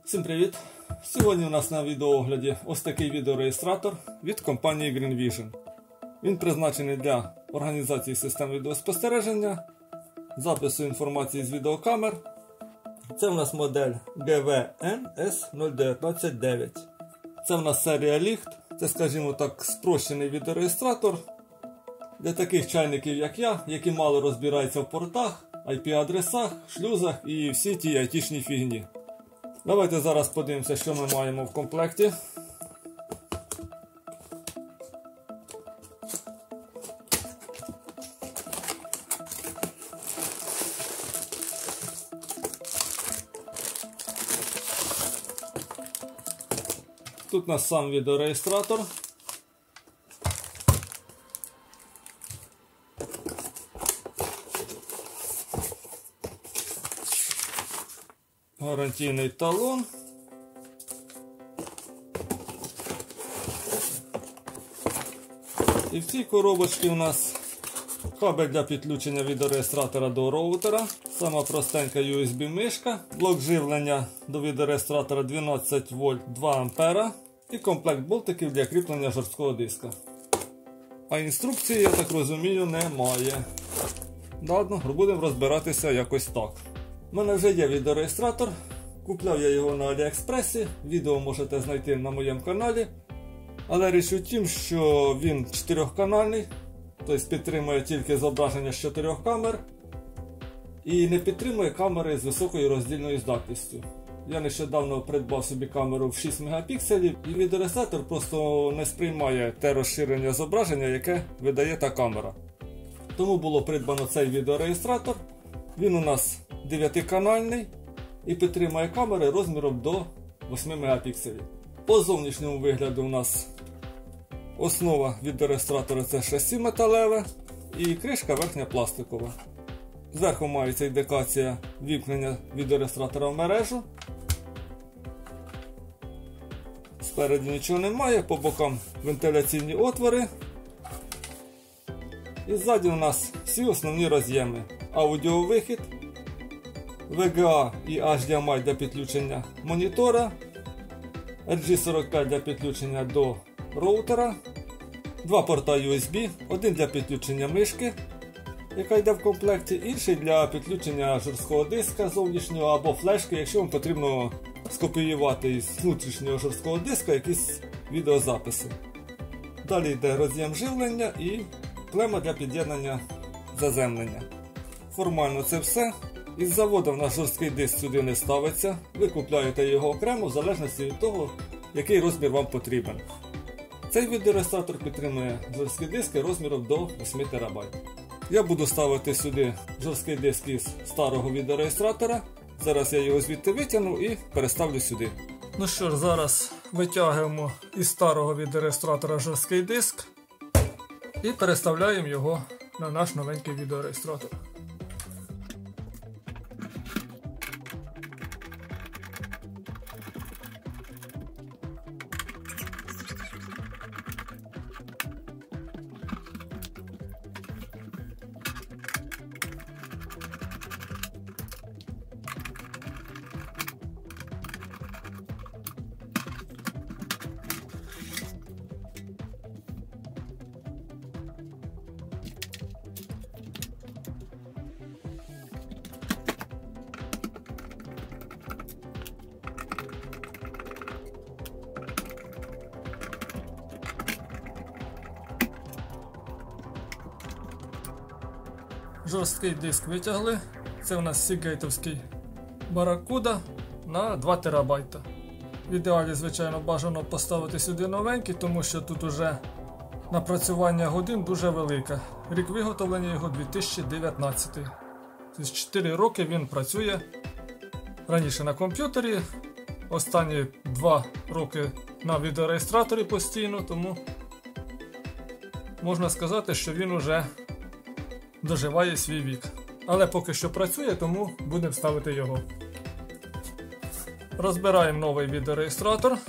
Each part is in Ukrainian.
Всім привіт! Сьогодні у нас на відеоогляді ось такий відеореєстратор від компанії GreenVision. Він призначений для організації систем відеоспостереження, запису інформації з відеокамер. Це у нас модель GVN-S0199. Це у нас серія Licht. Це, скажімо так, спрощений відеореєстратор для таких чайників, як я, які мало розбираються в портах, IP-адресах, шлюзах і всі ті айтішні фігні. Давайте зараз подивимося, що ми маємо в комплекті. Тут у нас сам відеореєстратор. Гарантійний талон. І в цій коробочці у нас кабель для підключення відеореєстратора до роутера, сама простенька USB-мишка, блок живлення до відеореєстратора 12 вольт 2 А і комплект болтиків для кріплення жорсткого диска. А інструкції, я так розумію, немає. Ладно, будемо розбиратися якось так. У мене вже є відеореєстратор, купляв я його на Аліекспресі, відео можете знайти на моєму каналі. Але річ у тім, що він 4-канальний, тобто підтримує тільки зображення з 4 камер і не підтримує камери з високою роздільною здатністю. Я нещодавно придбав собі камеру в 6 мегапікселів і відеореєстратор просто не сприймає те розширення зображення, яке видає та камера. Тому було придбано цей відеореєстратор. Він у нас 9-канальний і підтримує камери розміром до 8 мегапікселів. По зовнішньому вигляду у нас основа відеореєстратора це шасі металеве і кришка верхня пластикова. Зверху мається індикація вімкнення відеореєстратора в мережу. Спереді нічого немає, по бокам вентиляційні отвори. І ззаді у нас всі основні роз'єми. Аудіовихід, VGA і HDMI для підключення монітора, RG45 для підключення до роутера, 2 порта USB, один для підключення мишки, яка йде в комплекті, інший для підключення жорсткого диска зовнішнього або флешки, якщо вам потрібно скопіювати із внутрішнього жорсткого диска якісь відеозаписи. Далі йде роз'єм живлення і клема для під'єднання заземлення. Формально це все. Із заводу в нас жорсткий диск сюди не ставиться, ви купляєте його окремо в залежності від того, який розмір вам потрібен. Цей відеореєстратор підтримує жорсткі диски розміром до 8 ТБ. Я буду ставити сюди жорсткий диск із старого відеореєстратора. Зараз я його звідти витягну і переставлю сюди. Ну що ж, зараз витягуємо із старого відеореєстратора жорсткий диск і переставляємо його на наш новенький відеореєстратор. Жорсткий диск витягли. Це у нас Seagate'овський Barracuda на 2 ТБ. В ідеалі, звичайно, бажано поставити сюди новенький, тому що тут уже напрацювання годин дуже велике. Рік виготовлення його 2019. Тобто 4 роки він працює раніше на комп'ютері, останні 2 роки на відеореєстраторі постійно, тому можна сказати, що він уже доживає свій вік. Але поки що працює, тому будемо ставити його. Розбираємо новий відеореєстратор.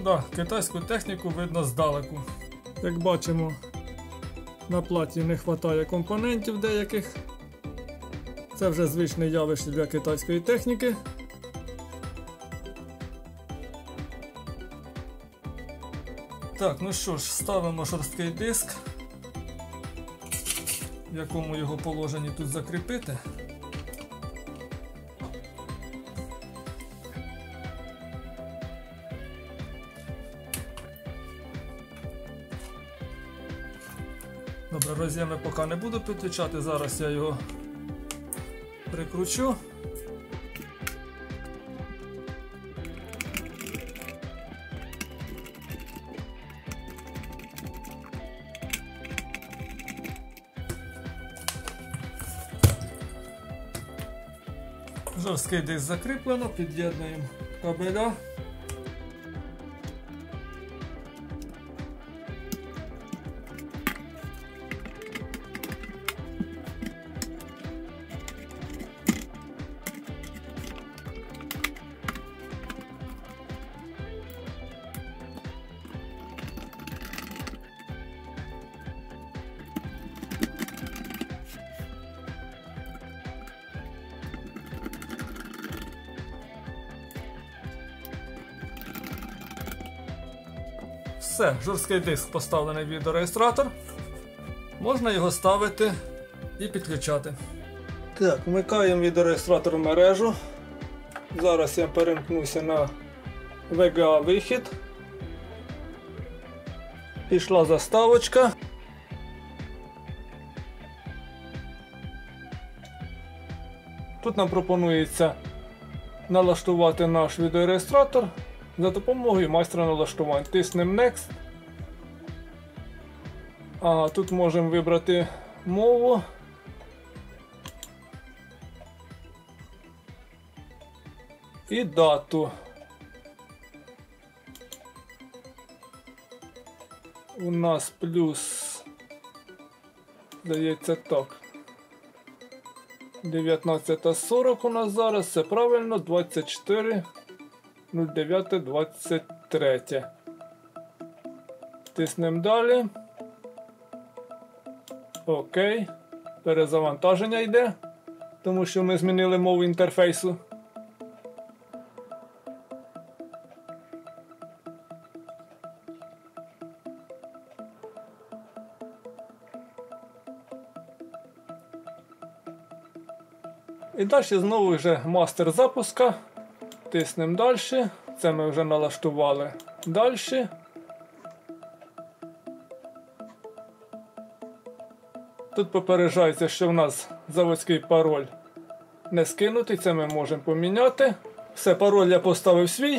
да, китайську техніку видно здалеку. Як бачимо, на платі не вистачає компонентів деяких. Це вже звичне явище для китайської техніки. Так, ну що ж, ставимо жорсткий диск, в якому його положені тут закріпити. Добре, роз'єми поки не буду підключати, зараз я його прикручу. Жорсткий диск закріплено, під'єднуємо кабеля. Все, жорсткий диск поставлений в відеореєстратор. Можна його ставити і підключати. Так, вмикаємо відеореєстратор в мережу. Зараз я перемкнуся на VGA вихід. Пішла заставочка. Тут нам пропонується налаштувати наш відеореєстратор за допомогою майстра налаштувань. Тиснемо Next. Тут можемо вибрати мову. І дату. У нас плюс, здається, так. 19:40 у нас зараз, це правильно, 24:09:23. Тиснемо далі. Окей. Перезавантаження йде, тому що ми змінили мову інтерфейсу. І далі знову вже мастер запуска. Тиснемо далі. Це ми вже налаштували далі. Тут попереджається, що в нас заводський пароль не скинутий. Це ми можемо поміняти. Все, пароль я поставив свій.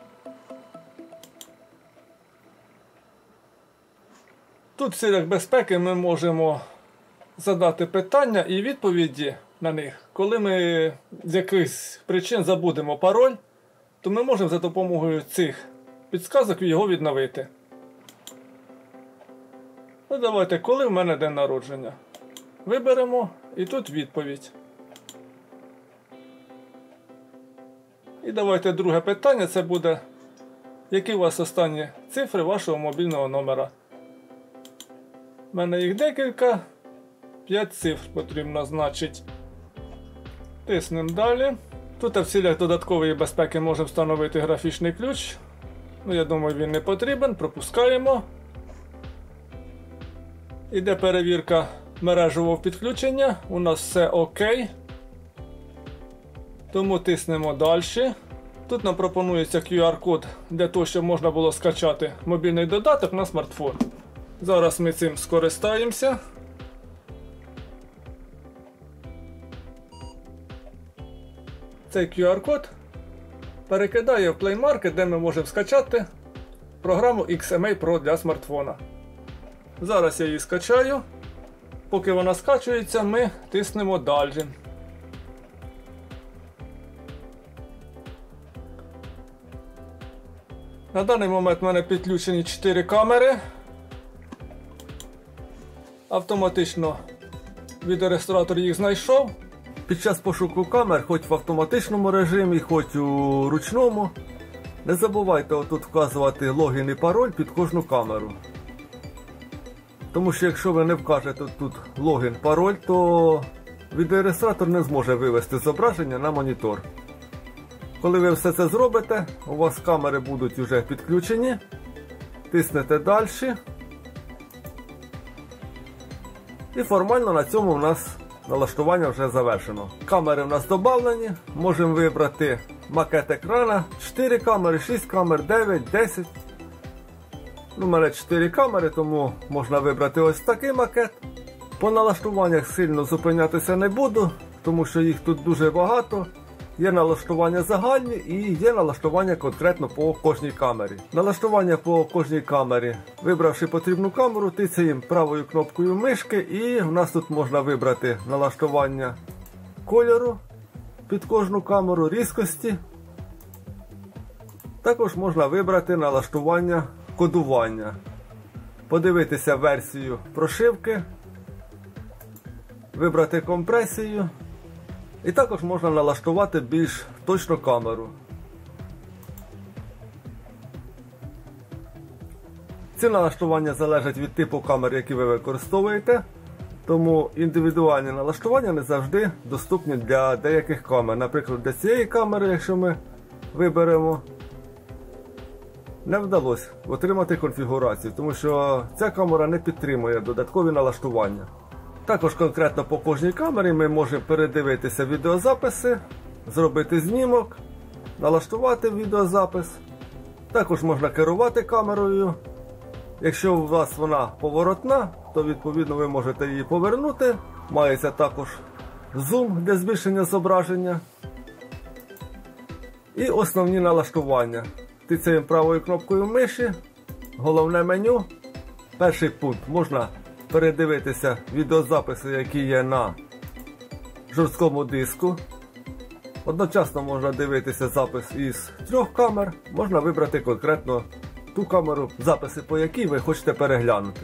Тут в цілях безпеки ми можемо задати питання і відповіді на них. Коли ми з якихось причин забудемо пароль, то ми можемо за допомогою цих підсказок його відновити. Ну давайте, коли в мене день народження. Виберемо і тут відповідь. І давайте друге питання, це буде, які у вас останні цифри вашого мобільного номера. У мене їх декілька, 5 цифр потрібно, значить. Тиснемо далі. Тут в цілях додаткової безпеки можемо встановити графічний ключ. Ну, я думаю, він не потрібен. Пропускаємо. Іде перевірка мережевого підключення. У нас все окей. Тому тиснемо далі. Тут нам пропонується QR-код для того, щоб можна було скачати мобільний додаток на смартфон. Зараз ми цим скористаємося. Цей QR-код перекидає в Play Market, де ми можемо скачати програму XMA Pro для смартфона. Зараз я її скачаю. Поки вона скачується, ми тиснемо далі. На даний момент в мене підключені 4 камери. Автоматично відеореєстратор їх знайшов. Під час пошуку камер, хоч в автоматичному режимі, хоч у ручному, Не забувайте отут вказувати логін і пароль під кожну камеру. Тому що якщо ви не вкажете тут логін, пароль, то відеореєстратор не зможе вивести зображення на монітор. Коли ви все це зробите, у вас камери будуть вже підключені. Тиснете далі. І формально на цьому у нас налаштування вже завершено. Камери в нас додавлені. Можемо вибрати макет екрана. 4 камери, 6 камер, 9, 10. У мене 4 камери, тому можна вибрати ось такий макет. По налаштуваннях сильно зупинятися не буду, тому що їх тут дуже багато. Є налаштування загальні і є налаштування конкретно по кожній камері. Налаштування по кожній камері. Вибравши потрібну камеру, тицяємо правою кнопкою мишки і в нас тут можна вибрати налаштування кольору під кожну камеру, різкості. Також можна вибрати налаштування кодування. Подивитися версію прошивки, вибрати компресію. І також можна налаштувати більш точно камеру. Ці налаштування залежать від типу камер, які ви використовуєте. Тому індивідуальні налаштування не завжди доступні для деяких камер. Наприклад, для цієї камери, якщо ми виберемо, не вдалося отримати конфігурацію, тому що ця камера не підтримує додаткові налаштування. Також конкретно по кожній камері ми можемо передивитися відеозаписи, зробити знімок, налаштувати відеозапис. Також можна керувати камерою. Якщо у вас вона поворотна, то відповідно ви можете її повернути. Мається також зум для збільшення зображення. І основні налаштування. Тицяємо правою кнопкою миші, головне меню. Перший пункт. Можна передивитися відеозаписи, які є на жорсткому диску. Одночасно можна дивитися запис із 3 камер. Можна вибрати конкретно ту камеру, записи по якій ви хочете переглянути.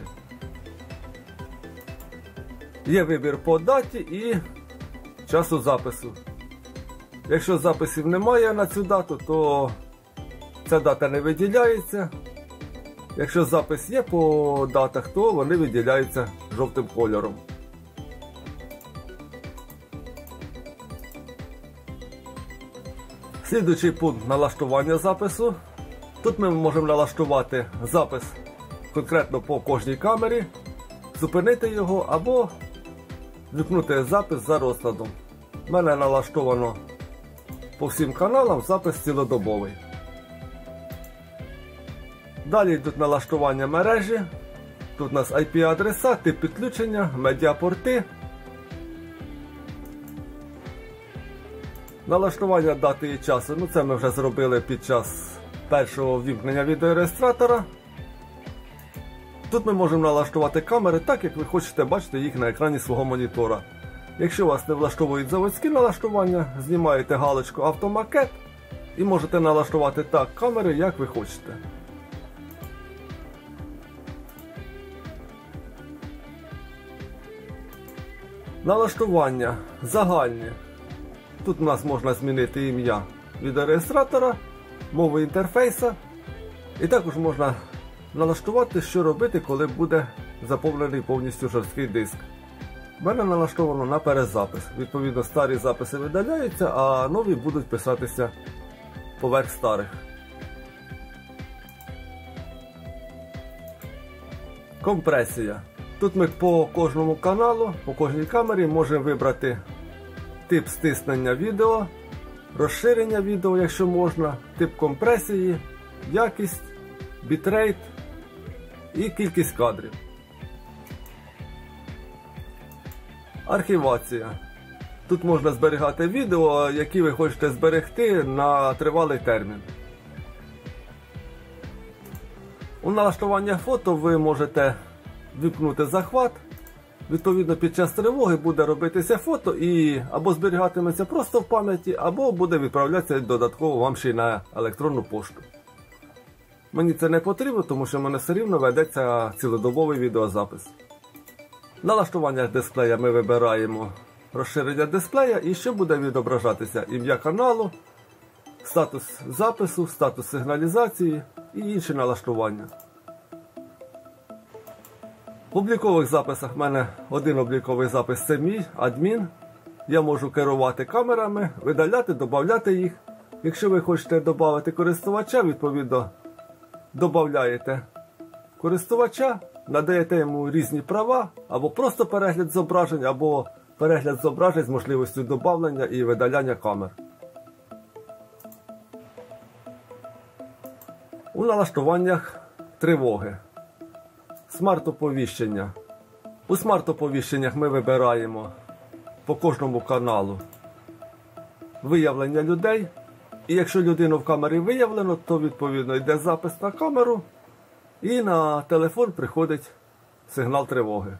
Є вибір по даті і часу запису. Якщо записів немає на цю дату, то ця дата не виділяється. Якщо запис є по датах, то вони виділяються жовтим кольором. Слідуючий пункт – налаштування запису. Тут ми можемо налаштувати запис конкретно по кожній камері, зупинити його або вімкнути запис за розкладом. У мене налаштовано по всім каналам запис цілодобовий. Далі йдуть налаштування мережі. Тут у нас IP-адреса, тип підключення, медіапорти. Налаштування дати і часу. Це ми вже зробили під час першого ввімкнення відеореєстратора. Тут ми можемо налаштувати камери так, як ви хочете бачити їх на екрані свого монітора. Якщо вас не влаштовують заводські налаштування, знімаєте галочку «Автомакет» і можете налаштувати так камери, як ви хочете. Налаштування загальні. Тут у нас можна змінити ім'я відеореєстратора, мову інтерфейса. І також можна налаштувати, що робити, коли буде заповнений повністю жорсткий диск. У мене налаштовано на перезапис. Відповідно, старі записи видаляються, а нові будуть писатися поверх старих. Компресія. Тут ми по кожному каналу, по кожній камері можемо вибрати тип стиснення відео, розширення відео, якщо можна, тип компресії, якість, бітрейт і кількість кадрів. Архівація. Тут можна зберігати відео, які ви хочете зберегти на тривалий термін. У налаштування фото ви можете вимкнути захват. Відповідно, під час тривоги буде робитися фото і або зберігатиметься просто в пам'яті, або буде відправлятися додатково вам ще й на електронну пошту. Мені це не потрібно, тому що в мене все рівно ведеться цілодобовий відеозапис. В налаштуваннях дисплея ми вибираємо розширення дисплея і що буде відображатися ім'я каналу, статус запису, статус сигналізації і інші налаштування. В облікових записах в мене один обліковий запис – це мій, адмін. Я можу керувати камерами, видаляти, додати їх. Якщо ви хочете додати користувача, відповідно, додаєте користувача, надаєте йому різні права, або просто перегляд зображень, або перегляд зображень з можливістю додавання і видаляння камер. У налаштуваннях тривоги. Смарт-оповіщення. У смарт-оповіщеннях ми вибираємо по кожному каналу виявлення людей. І якщо людину в камері виявлено, то відповідно йде запис на камеру і на телефон приходить сигнал тривоги.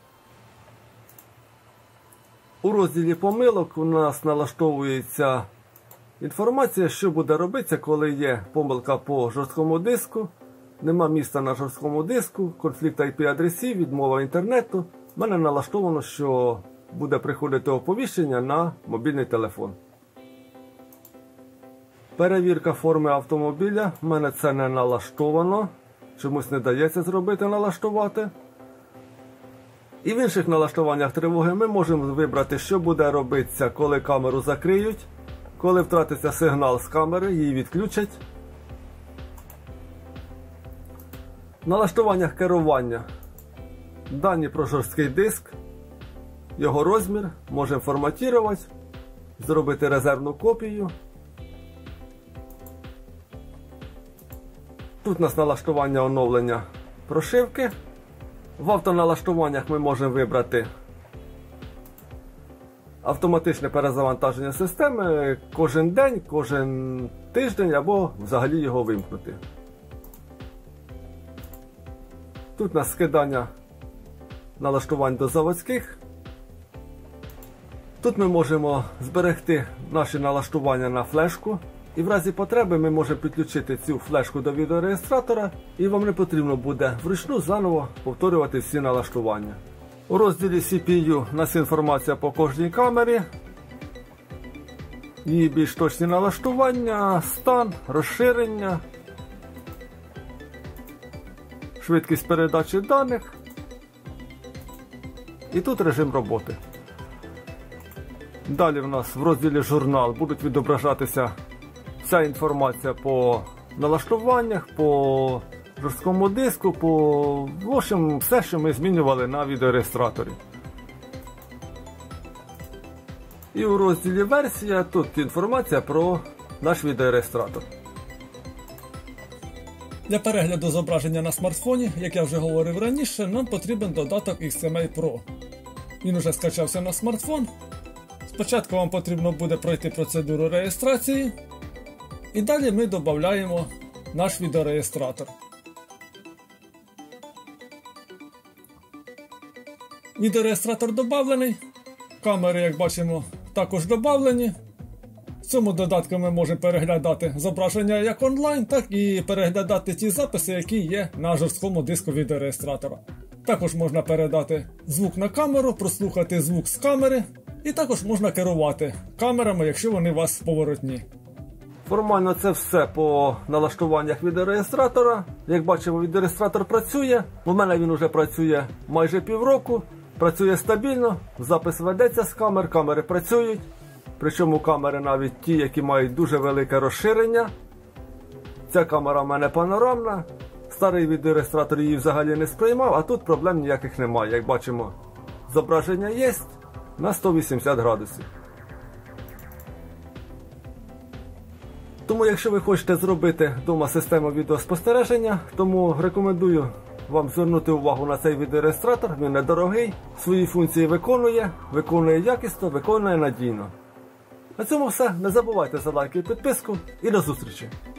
У розділі помилок у нас налаштовується інформація, що буде робитися, коли є помилка по жорсткому диску, нема місця на жорсткому диску, конфлікт IP-адресів, відмова інтернету. У мене налаштовано, що буде приходити оповіщення на мобільний телефон. Перевірка форми автомобіля. У мене це не налаштовано. Чомусь не дається зробити, налаштувати. І в інших налаштуваннях тривоги ми можемо вибрати, що буде робитися, коли камеру закриють, коли втратиться сигнал з камери, її відключать. В налаштуваннях керування. Дані про жорсткий диск, його розмір, можемо форматувати, зробити резервну копію. Тут у нас налаштування оновлення прошивки. В автоналаштуваннях ми можемо вибрати автоматичне перезавантаження системи кожен день, кожен тиждень або взагалі його вимкнути. Тут у нас скидання налаштувань до заводських. Тут ми можемо зберегти наші налаштування на флешку. І в разі потреби ми можемо підключити цю флешку до відеореєстратора, і вам не потрібно буде вручну заново повторювати всі налаштування. У розділі CPU у нас інформація по кожній камері, її більш точні налаштування, стан, розширення, швидкість передачі даних. І тут режим роботи. Далі в нас в розділі журнал будуть відображатися вся інформація по налаштуваннях, по жорсткому диску, в общем, все, що ми змінювали на відеореєстраторі. І у розділі версія тут інформація про наш відеореєстратор. Для перегляду зображення на смартфоні, як я вже говорив раніше, нам потрібен додаток XMA Pro. Він уже скачався на смартфон. Спочатку вам потрібно буде пройти процедуру реєстрації. І далі ми додаємо наш відеореєстратор. Відеореєстратор додавлений. Камери, як бачимо, також додавлені. В цьому додатку ми можемо переглядати зображення як онлайн, так і переглядати ті записи, які є на жорсткому диску відеореєстратора. Також можна передати звук на камеру, прослухати звук з камери. І також можна керувати камерами, якщо вони у вас поворотні. Формально це все по налаштуваннях відеореєстратора. Як бачимо, відеореєстратор працює. У мене він вже працює майже півроку. Працює стабільно, запис ведеться з камер, камери працюють. Причому камери навіть ті, які мають дуже велике розширення. Ця камера в мене панорамна. Старий відеореєстратор її взагалі не сприймав, а тут проблем ніяких немає. Як бачимо, зображення є на 180 градусів. Тому, якщо ви хочете зробити вдома систему відеоспостереження, тому рекомендую вам звернути увагу на цей відеореєстратор. Він недорогий, свої функції виконує якісно, виконує надійно. На цьому все. Не забувайте за лайк і підписку. І до зустрічі!